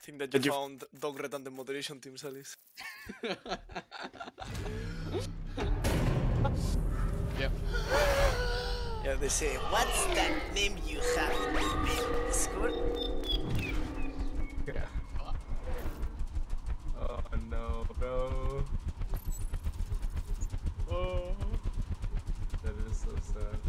think that you found dog redundant moderation, Team Salis. Yep. Yeah, they say, what's that name you have in the Discord? Yeah. Oh no, bro. Oh. That is so sad.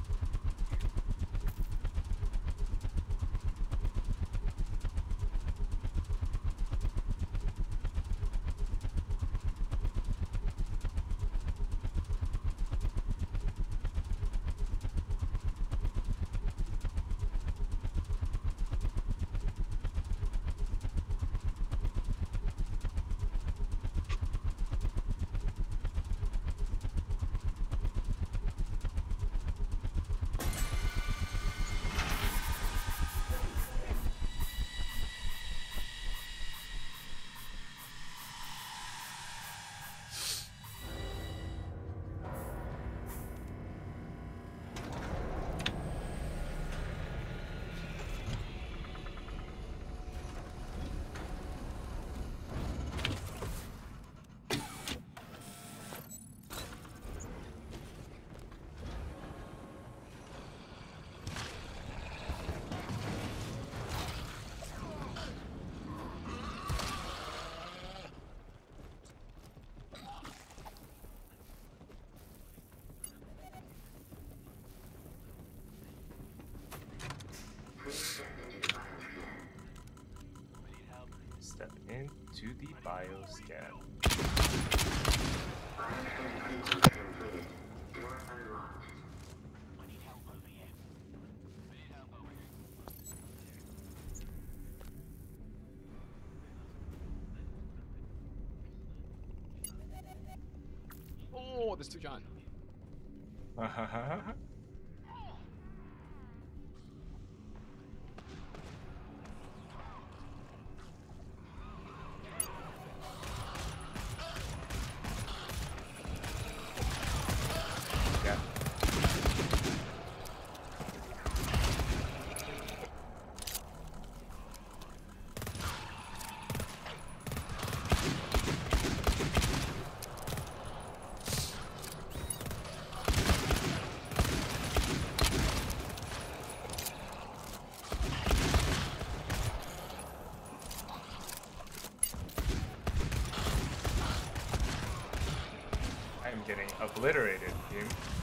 Step into the bioscan. Oh, there's two giant. Yeah. I am getting obliterated, team.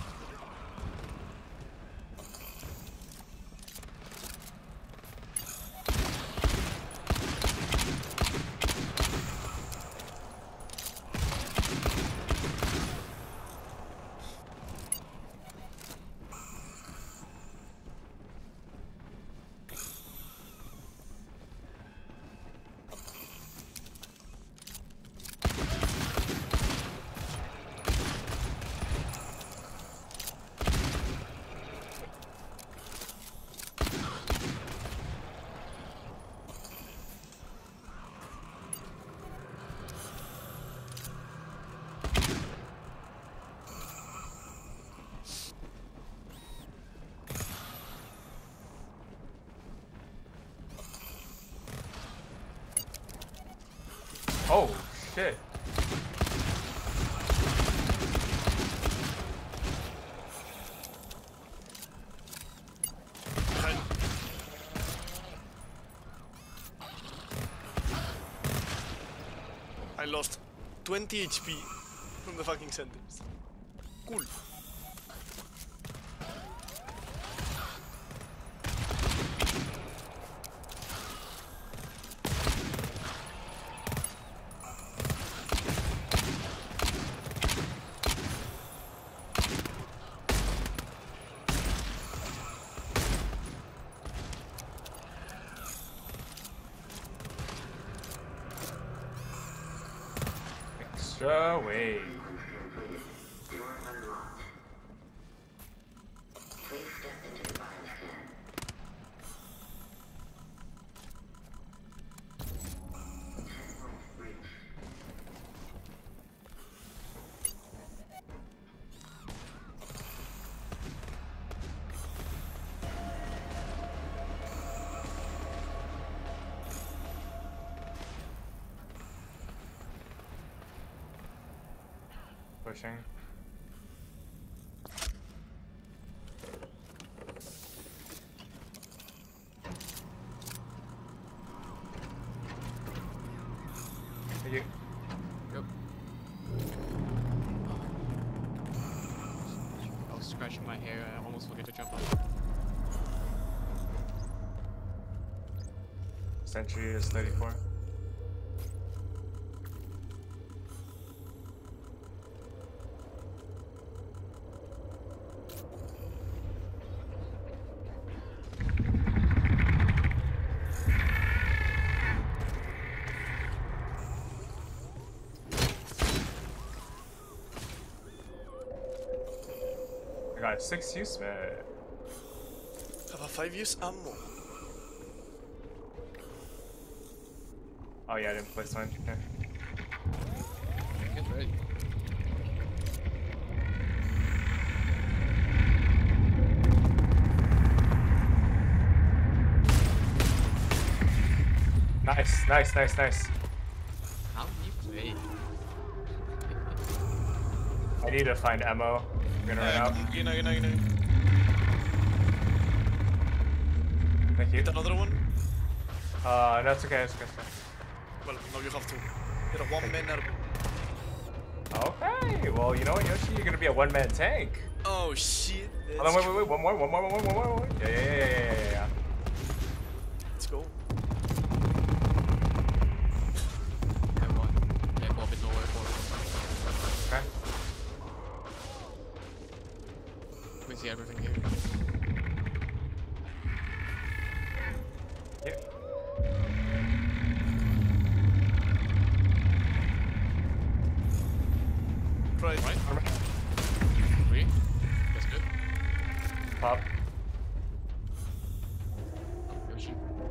Oh, shit. I lost 20 HP from the fucking sentence. Cool. Extra wave. Pushing. Thank you. Yep. I was scratching my hair. I almost forget to jump up. Sentry is 34. I got 6 use, man. Have a 5 use ammo. Oh yeah, I didn't place mine. Here. Get ready. Nice, nice, nice, nice. How do you play? I need to find ammo. I'm gonna run out. You know. Thank you. Hit another one. No, it's okay, it's okay. Well, no, you have to. Hit a 1-man arm. Okay, well, you know what, Yoshi, you're gonna be a one-man tank. Oh shit. Hold on, wait, one more. Yeah. Let's go. Come on. Yeah, go a bit lower for Okay. we see everything here. Yeah. Right. Right? 3. That's good. Pop. Yoshi.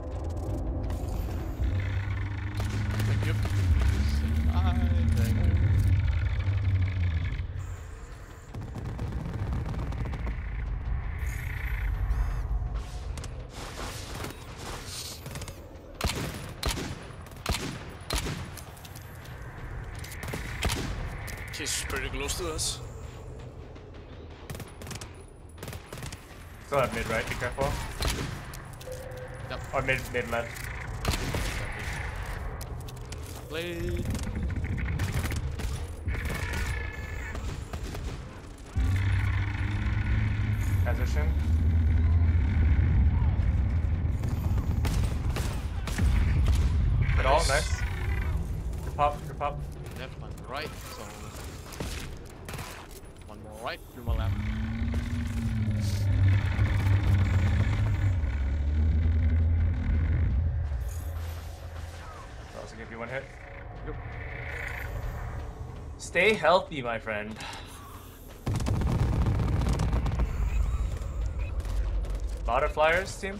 Thank you. Thank you. He's pretty close to us. Still have mid right, be careful. Yep. Or mid left. Play. Transition. Good all, nice. Good pop. Left, one right. So one more right, 2 more left. I'll also give you 1 hit. Yep. Stay healthy, my friend. Lot of flyers, team.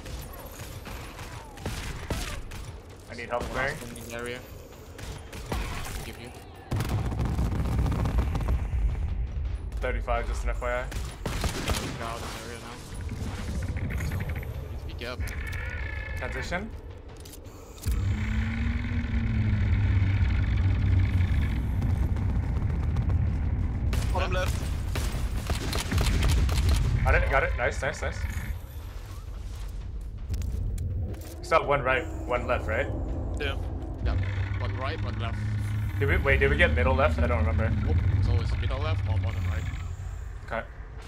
I need help clearing. In the area. Give you. 35, just an FYI. Get out of this area now. So, please be careful. Transition. Bottom left. Got it. Nice. Still have 1 right, 1 left, right? Yeah. Yeah. One right, one left. Did we get middle left? I don't remember. Nope. So it's middle left or bottom right. Okay.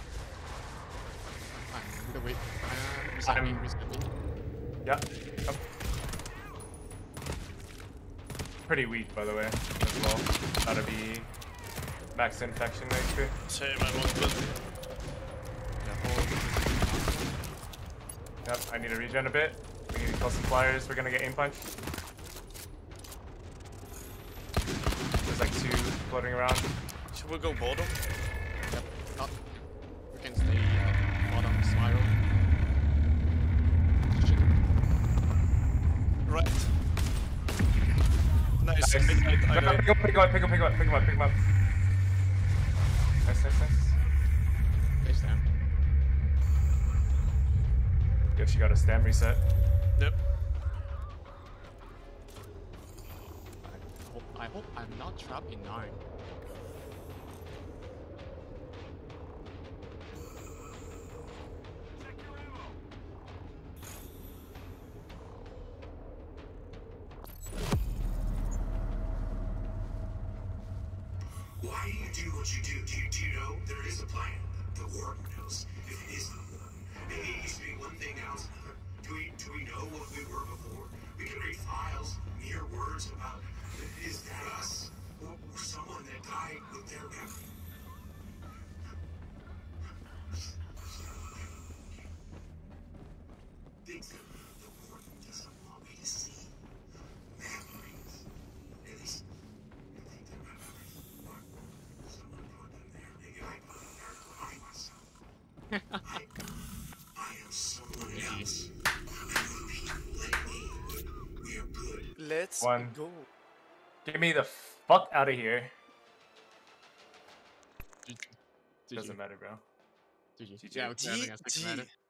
Either way. Reset me. Yeah. Yep. Pretty weak, by the way, as well. Gotta be max infection XP. Same, I want good. Yep, I need to regen a bit. We need to kill some flyers. We're gonna get aim punch. There's like 2 floating around. Should we go bottom? Yep. Not. We can stay bottom spiral. Shit. Right. Nice. Nice. Midnight, I know. Pick him up. Nice. Place down. Yoshi got a stam reset. Yep. I hope I'm not trapped in 9. why you do what you do. Do you know there is a plan? The warden knows. If it isn't one, maybe it used to be one thing, now it's another. Do we know what we were before? We can read files, mere words about, is that us? Or someone that died with their memory? Things that the warden doesn't want me to see. Memories. At least, I think they're memories. Or someone put them there. Maybe I put them there to remind myself. I am someone else. And the people like me, we are good. Let's One. go. Get me the fuck out of here. GG. Doesn't matter, bro. GG. GG. Yeah, we can have a GG.